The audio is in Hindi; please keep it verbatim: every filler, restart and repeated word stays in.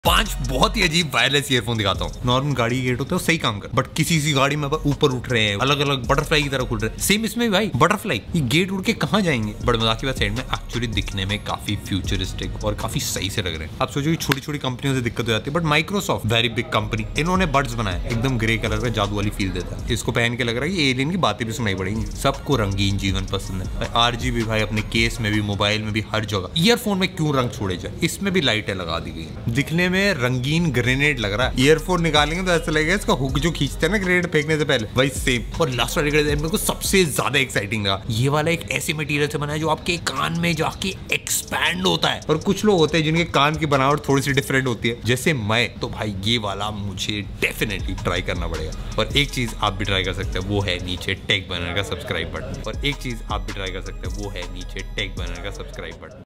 पांच बहुत ही अजीब वायरलेस ईयरफोन दिखाता हूँ। नॉर्मल गाड़ी गेट होता है सही काम कर, बट किसी किसी गाड़ी में ऊपर उठ रहे हैं, अलग अलग बटरफ्लाई की तरह खुल रहे हैं। सेम इसमें भी भाई बटरफ्लाई, ये गेट उड़ के कहाँ जाएंगे। बट मजाक की बात साइड में, एक्चुअली दिखने में काफी फ्यूचरिस्टिक और काफी सही से लग रहे हैं। आप सोचो कि छोटी छोटी कंपनियों से दिक्कत हो जाती है, but Microsoft very big company, इन्होंने बड्स बनाया एकदम ग्रे कलर का, जादू वाली फील देता है। इसको पहन के लग रहा है कि एलियन की बातें भी सुनाई पड़ेंगी। सबको रंगीन जीवन पसंद है। आरजीबी भाई अपने केस में भी, मोबाइल में भी, हर जगह। ईयरफोन में क्यों रंग छोड़े जाए, इसमें भी लाइटें लगा दी गई। दिखने में रंगीन ग्रेनेड लग रहा है। ईयरफोन निकालेंगे तो ऐसा लगेगा इसका हुक जो खींचते हैं ना ग्रेनेड फेंकने से पहले, वही सेम। और लास्ट वाले मेरे को सबसे ज्यादा एक्साइटिंग लगा, ये वाला एक ऐसे मटेरियल से बना है जो आपके कान में जाके एक्सपैंड होता है। और कुछ लोग होते हैं जिनके कान की बनावट थोड़ी सी डिफरेंट होती है, जैसे मैं, तो भाई ये वाला मुझे डेफिनेटली ट्राई करना पड़ेगा। और एक चीज आप भी ट्राई कर सकते हैं, वो है नीचे टेक बैनर का सब्सक्राइब बटन। और एक चीज आप भी ट्राई कर सकते हैं, वो है नीचे टेक बैनर का सब्सक्राइब बटन।